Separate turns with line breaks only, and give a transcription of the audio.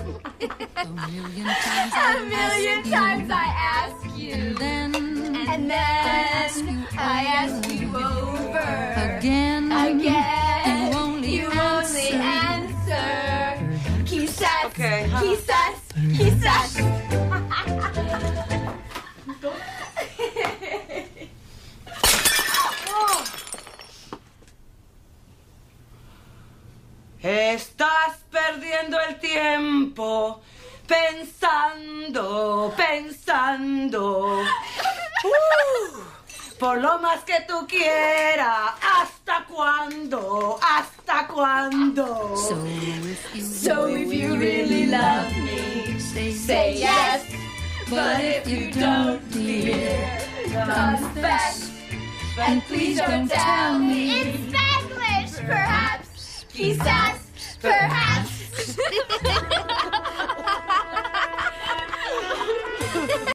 A million times I ask you. And then I ask you over. Again. You only answer. Quizás.
Okay.
Quizás.
Estás perdiendo el tiempo pensando. Por lo más que tú quieras, ¿hasta cuándo?
So if you really love me, say yes. But if you don't, dear, confess. And please don't tell me in Spanglish, perhaps. Quizás, perhaps.